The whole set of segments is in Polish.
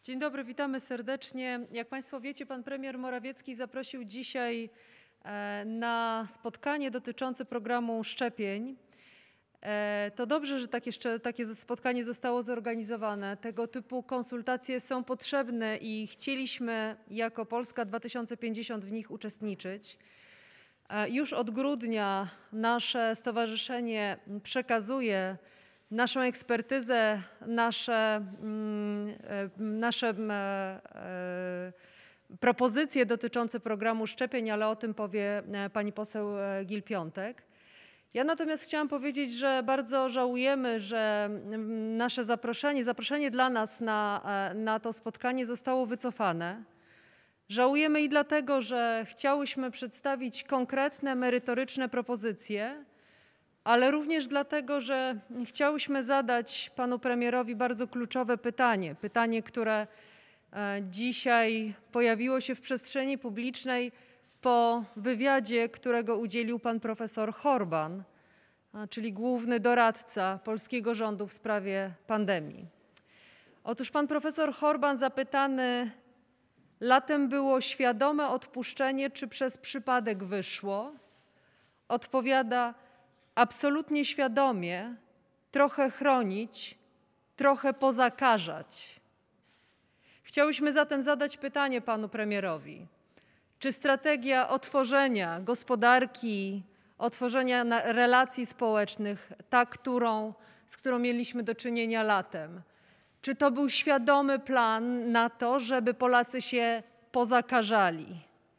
Dzień dobry, witamy serdecznie. Jak Państwo wiecie, pan premier Morawiecki zaprosił dzisiaj na spotkanie dotyczące programu szczepień. To dobrze, że takie spotkanie zostało zorganizowane. Tego typu konsultacje są potrzebne i chcieliśmy jako Polska 2050 w nich uczestniczyć. Już od grudnia nasze stowarzyszenie przekazuje naszą ekspertyzę, nasze propozycje dotyczące programu szczepień, ale o tym powie pani poseł Gill-Piątek. Ja natomiast chciałam powiedzieć, że bardzo żałujemy, że nasze zaproszenie dla nas na to spotkanie zostało wycofane. Żałujemy i dlatego, że chciałyśmy przedstawić konkretne, merytoryczne propozycje, ale również dlatego, że chciałyśmy zadać panu premierowi bardzo kluczowe pytanie, które dzisiaj pojawiło się w przestrzeni publicznej po wywiadzie, którego udzielił pan profesor Horban, czyli główny doradca polskiego rządu w sprawie pandemii. Otóż pan profesor Horban zapytany, latem było świadome odpuszczenie, czy przez przypadek wyszło, odpowiada: absolutnie świadomie, trochę chronić, trochę pozakażać. Chciałyśmy zatem zadać pytanie panu premierowi. Czy strategia otworzenia gospodarki, otworzenia relacji społecznych, z którą mieliśmy do czynienia latem, czy to był świadomy plan na to, żeby Polacy się pozakażali?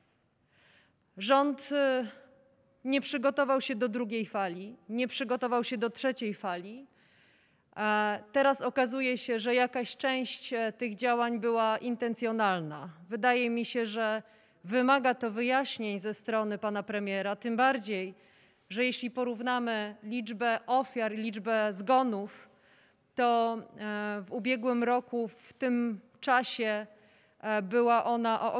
Rząd nie przygotował się do drugiej fali, nie przygotował się do trzeciej fali. Teraz okazuje się, że jakaś część tych działań była intencjonalna. Wydaje mi się, że wymaga to wyjaśnień ze strony pana premiera, tym bardziej, że jeśli porównamy liczbę ofiar, liczbę zgonów, to w ubiegłym roku w tym czasie była ona o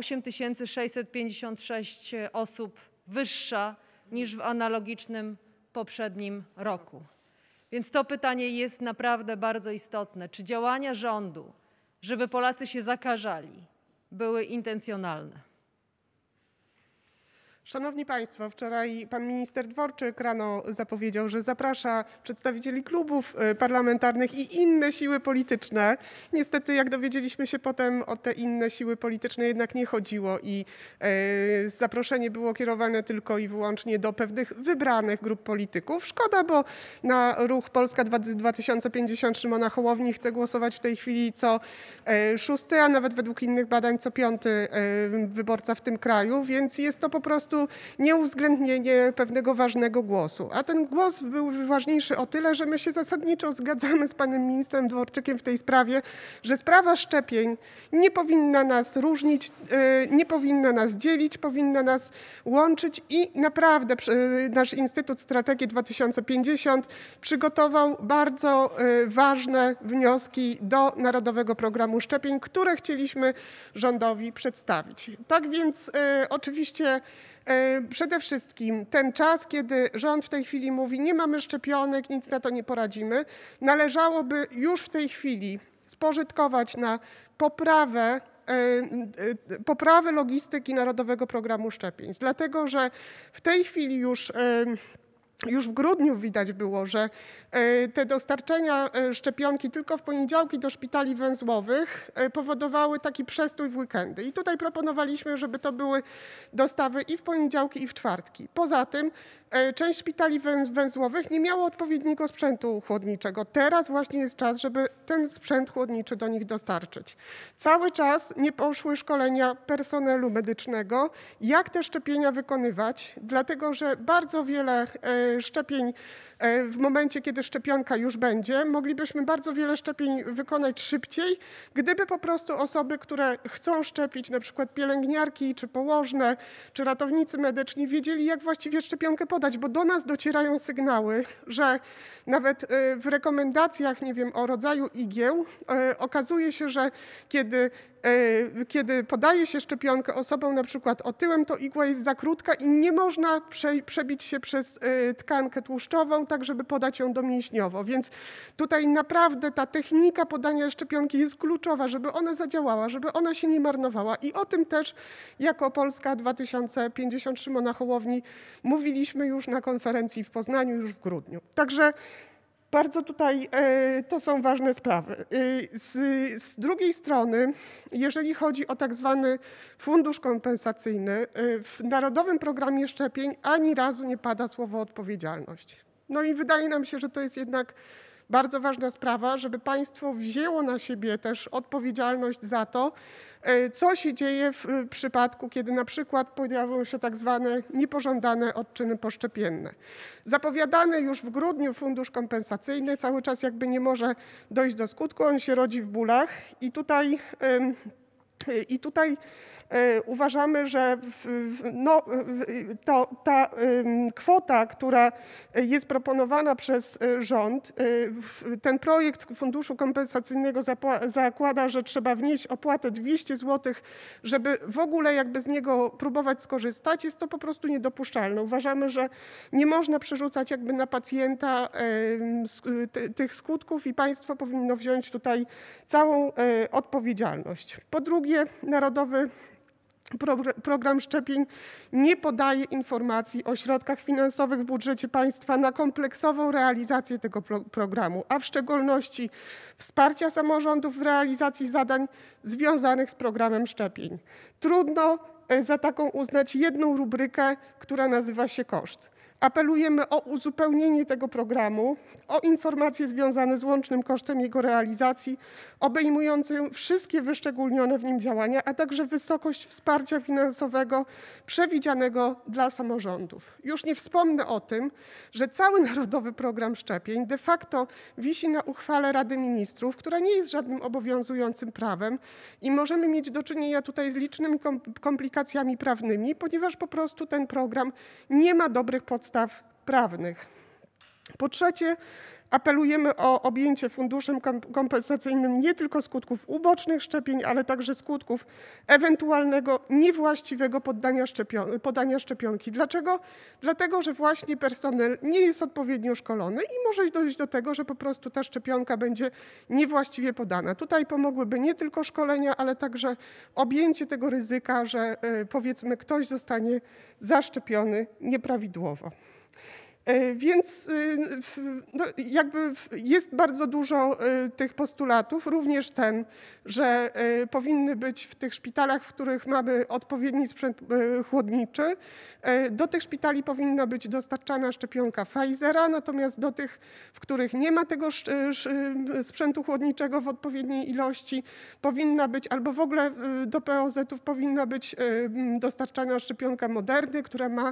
8656 osób wyższa niż w analogicznym poprzednim roku. Więc to pytanie jest naprawdę bardzo istotne. Czy działania rządu, żeby Polacy się zakażali, były intencjonalne? Szanowni Państwo, wczoraj pan minister Dworczyk rano zapowiedział, że zaprasza przedstawicieli klubów parlamentarnych i inne siły polityczne. Niestety, jak dowiedzieliśmy się potem, o te inne siły polityczne jednak nie chodziło i zaproszenie było kierowane tylko i wyłącznie do pewnych wybranych grup polityków. Szkoda, bo na ruch Polska 2050 Szymona Hołowni chce głosować w tej chwili co szósty, a nawet według innych badań co piąty wyborca w tym kraju, więc jest to po prostu nieuwzględnienie pewnego ważnego głosu. A ten głos był ważniejszy o tyle, że my się zasadniczo zgadzamy z panem ministrem Dworczykiem w tej sprawie, że sprawa szczepień nie powinna nas różnić, nie powinna nas dzielić, powinna nas łączyć i naprawdę nasz Instytut Strategii 2050 przygotował bardzo ważne wnioski do Narodowego Programu Szczepień, które chcieliśmy rządowi przedstawić. Tak więc oczywiście przede wszystkim ten czas, kiedy rząd w tej chwili mówi, nie mamy szczepionek, nic na to nie poradzimy, należałoby już w tej chwili spożytkować na poprawę logistyki Narodowego Programu Szczepień. Dlatego, że w tej chwili już w grudniu widać było, że te dostarczenia szczepionki tylko w poniedziałki do szpitali węzłowych powodowały taki przestój w weekendy. I tutaj proponowaliśmy, żeby to były dostawy i w poniedziałki, i w czwartki. Poza tym część szpitali węzłowych nie miało odpowiedniego sprzętu chłodniczego. Teraz właśnie jest czas, żeby ten sprzęt chłodniczy do nich dostarczyć. Cały czas nie poszły szkolenia personelu medycznego, jak te szczepienia wykonywać, dlatego że bardzo wiele szczepień w momencie, kiedy szczepionka już będzie, moglibyśmy bardzo wiele szczepień wykonać szybciej, gdyby po prostu osoby, które chcą szczepić, na przykład pielęgniarki, czy położne, czy ratownicy medyczni, wiedzieli, jak właściwie szczepionkę podać, bo do nas docierają sygnały, że nawet w rekomendacjach, nie wiem, o rodzaju igieł okazuje się, że kiedy podaje się szczepionkę osobom na przykład otyłym, to igła jest za krótka i nie można przebić się przez tkankę tłuszczową, tak, żeby podać ją domięśniowo. Więc tutaj naprawdę ta technika podania szczepionki jest kluczowa, żeby ona zadziałała, żeby ona się nie marnowała. I o tym też jako Polska 2050 Szymona Hołowni mówiliśmy już na konferencji w Poznaniu już w grudniu. Także bardzo tutaj to są ważne sprawy. Z drugiej strony, jeżeli chodzi o tak zwany fundusz kompensacyjny, w Narodowym Programie Szczepień ani razu nie pada słowo odpowiedzialność. No i wydaje nam się, że to jest jednak bardzo ważna sprawa, żeby państwo wzięło na siebie też odpowiedzialność za to, co się dzieje w przypadku, kiedy na przykład pojawią się tak zwane niepożądane odczyny poszczepienne. Zapowiadany już w grudniu fundusz kompensacyjny cały czas jakby nie może dojść do skutku, on się rodzi w bólach i tutaj uważamy, że ta kwota, która jest proponowana przez rząd, ten projekt funduszu kompensacyjnego zakłada, że trzeba wnieść opłatę 200 zł, żeby w ogóle jakby z niego próbować skorzystać. Jest to po prostu niedopuszczalne. Uważamy, że nie można przerzucać jakby na pacjenta tych skutków i państwo powinno wziąć tutaj całą odpowiedzialność. Po drugie, Narodowy Program Szczepień nie podaje informacji o środkach finansowych w budżecie państwa na kompleksową realizację tego programu, a w szczególności wsparcia samorządów w realizacji zadań związanych z programem szczepień. Trudno za taką uznać jedną rubrykę, która nazywa się koszt. Apelujemy o uzupełnienie tego programu, o informacje związane z łącznym kosztem jego realizacji, obejmujące wszystkie wyszczególnione w nim działania, a także wysokość wsparcia finansowego przewidzianego dla samorządów. Już nie wspomnę o tym, że cały Narodowy Program Szczepień de facto wisi na uchwale Rady Ministrów, która nie jest żadnym obowiązującym prawem i możemy mieć do czynienia tutaj z licznymi komplikacjami prawnymi, ponieważ po prostu ten program nie ma dobrych podstaw prawnych. Po trzecie, apelujemy o objęcie funduszem kompensacyjnym nie tylko skutków ubocznych szczepień, ale także skutków ewentualnego niewłaściwego podania szczepionki. Dlaczego? Dlatego, że właśnie personel nie jest odpowiednio szkolony i może dojść do tego, że po prostu ta szczepionka będzie niewłaściwie podana. Tutaj pomogłyby nie tylko szkolenia, ale także objęcie tego ryzyka, że powiedzmy ktoś zostanie zaszczepiony nieprawidłowo. Więc jakby jest bardzo dużo tych postulatów, również ten, że powinny być w tych szpitalach, w których mamy odpowiedni sprzęt chłodniczy, do tych szpitali powinna być dostarczana szczepionka Pfizera, natomiast do tych, w których nie ma tego sprzętu chłodniczego w odpowiedniej ilości, powinna być, albo w ogóle do POZ-ów powinna być dostarczana szczepionka Moderny, która ma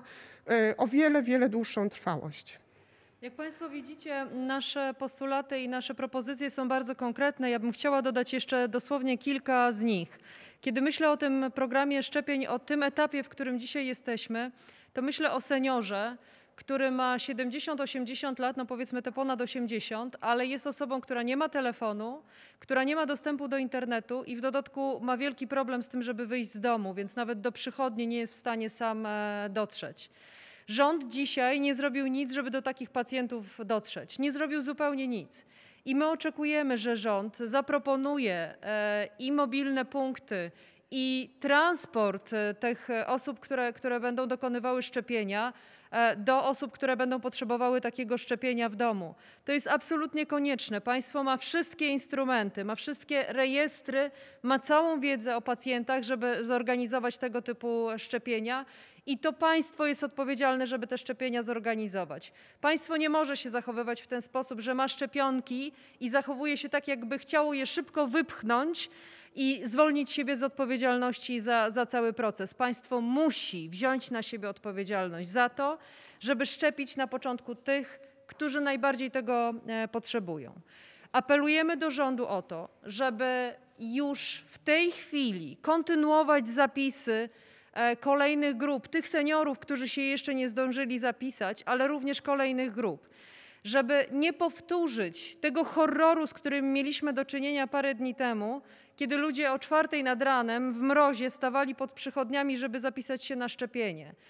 o wiele dłuższą trwałość. Jak państwo widzicie, nasze postulaty i nasze propozycje są bardzo konkretne. Ja bym chciała dodać jeszcze dosłownie kilka z nich. Kiedy myślę o tym programie szczepień, o tym etapie, w którym dzisiaj jesteśmy, to myślę o seniorze, który ma 70-80 lat, no powiedzmy to ponad 80, ale jest osobą, która nie ma telefonu, która nie ma dostępu do internetu i w dodatku ma wielki problem z tym, żeby wyjść z domu, więc nawet do przychodni nie jest w stanie sam dotrzeć. Rząd dzisiaj nie zrobił nic, żeby do takich pacjentów dotrzeć. Nie zrobił zupełnie nic. I my oczekujemy, że rząd zaproponuje i mobilne punkty, i transport tych osób, które będą dokonywały szczepienia, do osób, które będą potrzebowały takiego szczepienia w domu. To jest absolutnie konieczne. Państwo ma wszystkie instrumenty, ma wszystkie rejestry, ma całą wiedzę o pacjentach, żeby zorganizować tego typu szczepienia. I to państwo jest odpowiedzialne, żeby te szczepienia zorganizować. Państwo nie może się zachowywać w ten sposób, że ma szczepionki i zachowuje się tak, jakby chciało je szybko wypchnąć i zwolnić siebie z odpowiedzialności za cały proces. Państwo musi wziąć na siebie odpowiedzialność za to, żeby szczepić na początku tych, którzy najbardziej tego potrzebują. Apelujemy do rządu o to, żeby już w tej chwili kontynuować zapisy kolejnych grup, tych seniorów, którzy się jeszcze nie zdążyli zapisać, ale również kolejnych grup, żeby nie powtórzyć tego horroru, z którym mieliśmy do czynienia parę dni temu, kiedy ludzie o 4:00 nad ranem w mrozie stawali pod przychodniami, żeby zapisać się na szczepienie.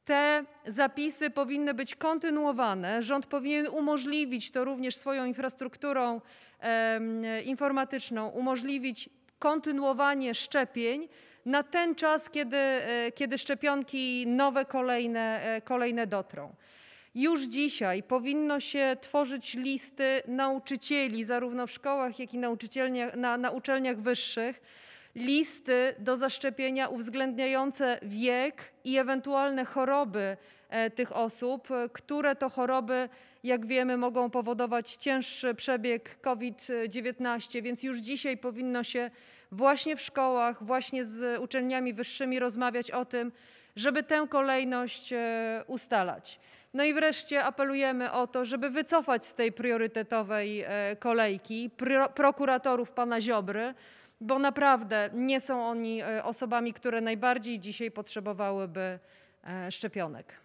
Te zapisy powinny być kontynuowane. Rząd powinien umożliwić to również swoją infrastrukturą informatyczną, umożliwić kontynuowanie szczepień na ten czas, kiedy szczepionki nowe, kolejne dotrą. Już dzisiaj powinno się tworzyć listy nauczycieli, zarówno w szkołach, jak i na uczelniach wyższych, listy do zaszczepienia uwzględniające wiek i ewentualne choroby tych osób, które to choroby, jak wiemy, mogą powodować cięższy przebieg COVID-19, więc już dzisiaj powinno się właśnie w szkołach, właśnie z uczelniami wyższymi rozmawiać o tym, żeby tę kolejność ustalać. No i wreszcie apelujemy o to, żeby wycofać z tej priorytetowej kolejki prokuratorów pana Ziobry, bo naprawdę nie są oni osobami, które najbardziej dzisiaj potrzebowałyby szczepionek.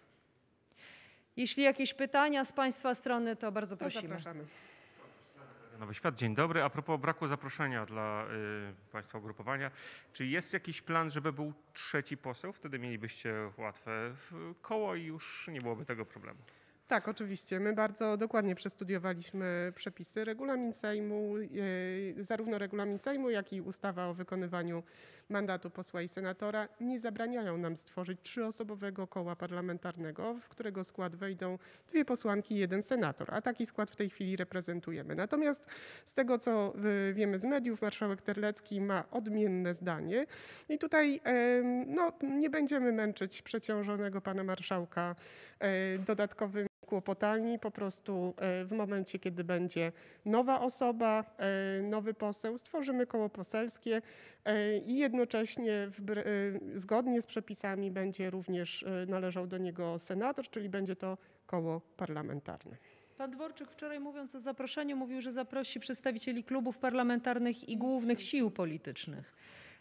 Jeśli jakieś pytania z państwa strony, to bardzo prosimy. Zapraszamy. Nowy Świat, dzień dobry. A propos braku zaproszenia dla państwa ugrupowania, czy jest jakiś plan, żeby był trzeci poseł? Wtedy mielibyście łatwe koło i już nie byłoby tego problemu. Tak, oczywiście. My bardzo dokładnie przestudiowaliśmy przepisy. Regulamin Sejmu, zarówno regulamin Sejmu, jak i ustawa o wykonywaniu mandatu posła i senatora nie zabraniają nam stworzyć trzyosobowego koła parlamentarnego, w którego skład wejdą 2 posłanki i 1 senator, a taki skład w tej chwili reprezentujemy. Natomiast z tego, co wiemy z mediów, marszałek Terlecki ma odmienne zdanie i tutaj nie będziemy męczyć przeciążonego pana marszałka dodatkowymi kłopotami. Po prostu w momencie, kiedy będzie nowa osoba, nowy poseł, stworzymy koło poselskie i jednocześnie zgodnie z przepisami będzie również należał do niego senator, czyli będzie to koło parlamentarne. Pan Dworczyk wczoraj, mówiąc o zaproszeniu, mówił, że zaprosi przedstawicieli klubów parlamentarnych i głównych sił politycznych.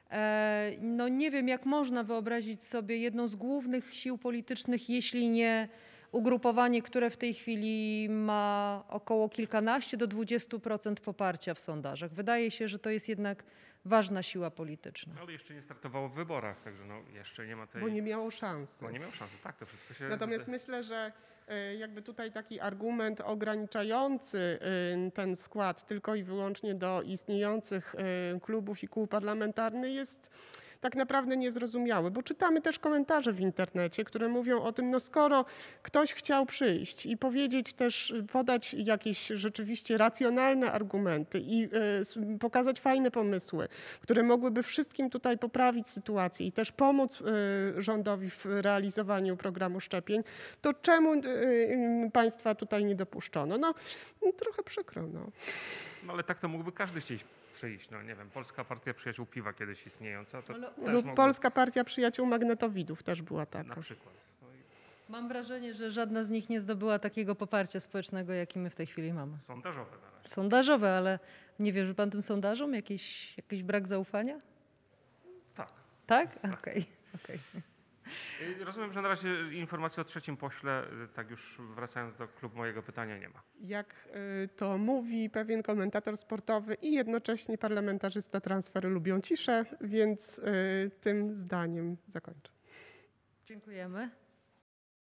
No nie wiem, jak można wyobrazić sobie jedną z głównych sił politycznych, jeśli nie ugrupowanie, które w tej chwili ma około kilkanaście do 20% poparcia w sondażach. Wydaje się, że to jest jednak ważna siła polityczna. Ale jeszcze nie startowało w wyborach, także jeszcze nie ma tej... Bo nie miało szansy. Bo nie miał szansy, tak, to wszystko się... Natomiast myślę, że jakby tutaj taki argument ograniczający ten skład tylko i wyłącznie do istniejących klubów i kół parlamentarnych jest tak naprawdę niezrozumiały, bo czytamy też komentarze w internecie, które mówią o tym, no skoro ktoś chciał przyjść i powiedzieć też, podać jakieś rzeczywiście racjonalne argumenty i pokazać fajne pomysły, które mogłyby wszystkim tutaj poprawić sytuację i też pomóc rządowi w realizowaniu programu szczepień, to czemu państwa tutaj nie dopuszczono? No trochę przykro, no. No ale tak to mógłby każdy chcieć przyjść. No nie wiem, Polska Partia Przyjaciół Piwa kiedyś istniejąca, to też Lub mogło... Polska Partia Przyjaciół Magnetowidów też była taka. Na przykład. No Mam wrażenie, że żadna z nich nie zdobyła takiego poparcia społecznego, jakie my w tej chwili mamy. sondażowe na razie. Sondażowe, ale nie wierzy pan tym sondażom? Jakiś brak zaufania? Tak. Tak? Okej. Rozumiem, że na razie informacji o trzecim pośle, tak już wracając do klubu, mojego pytania nie ma. Jak to mówi pewien komentator sportowy i jednocześnie parlamentarzysta Transfery lubią ciszę, więc tym zdaniem zakończę. Dziękujemy.